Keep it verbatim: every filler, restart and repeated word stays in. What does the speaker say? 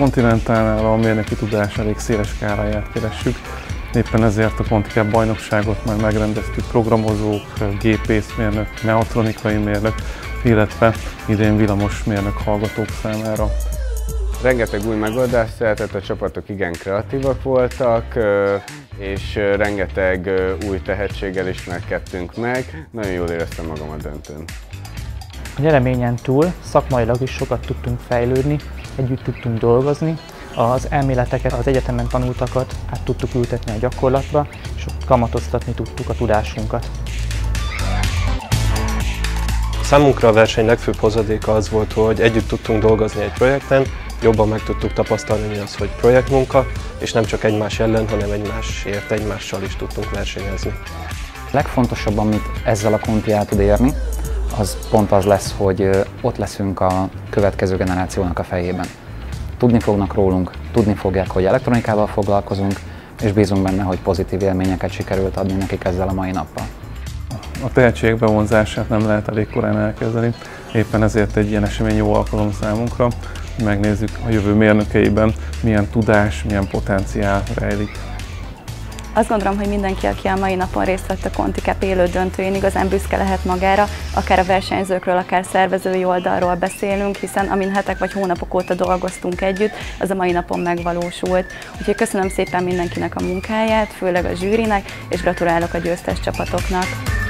Continentalnál a mérnöki tudás elég széles skáláját keressük. Éppen ezért a ContiCup bajnokságot már megrendeztük programozók, gépészmérnök, mechatronikai mérnök, illetve idén villamosmérnök hallgatók számára. Rengeteg új megoldást szeretett, a csapatok igen kreatívak voltak, és rengeteg új tehetséggel ismerkedtünk meg. Nagyon jól éreztem magam a döntőn. A nyereményen túl szakmailag is sokat tudtunk fejlődni, együtt tudtunk dolgozni, az elméleteket, az egyetemen tanultakat át tudtuk ültetni a gyakorlatba, és kamatoztatni tudtuk a tudásunkat. Számunkra a verseny legfőbb hozadéka az volt, hogy együtt tudtunk dolgozni egy projekten, jobban meg tudtuk tapasztalni, mi az, hogy projektmunka, és nem csak egymás ellen, hanem egymásért, egymással is tudtunk versenyezni. A legfontosabb, amit ezzel a Conti el tud érni, az pont az lesz, hogy ott leszünk a következő generációnak a fejében. Tudni fognak rólunk, tudni fogják, hogy elektronikával foglalkozunk, és bízunk benne, hogy pozitív élményeket sikerült adni nekik ezzel a mai nappal. A tehetségek bevonzását nem lehet elég korán elkezdeni, éppen ezért egy ilyen esemény jó alkalom számunkra, hogy megnézzük a jövő mérnökeiben milyen tudás, milyen potenciál rejlik. Azt gondolom, hogy mindenki, aki a mai napon részt vett a ContiCup élő döntőjén, igazán büszke lehet magára, akár a versenyzőkről, akár szervezői oldalról beszélünk, hiszen amin hetek vagy hónapok óta dolgoztunk együtt, az a mai napon megvalósult. Úgyhogy köszönöm szépen mindenkinek a munkáját, főleg a zsűrinek, és gratulálok a győztes csapatoknak.